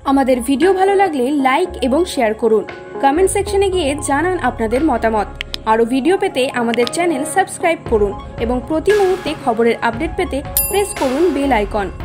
আমাদের ভিডিও ভালো লাগলে লাইক এবং শেয়ার করুন। কমেন্ট সেকশনে গিয়ে জানান আপনাদের মতামত। আরও ভিডিও পেতে আমাদের চ্যানেল সাবস্ক্রাইব করুন এবং প্রতি মুহূর্তে খবরের আপডেট পেতে প্রেস করুন বেল আইকন।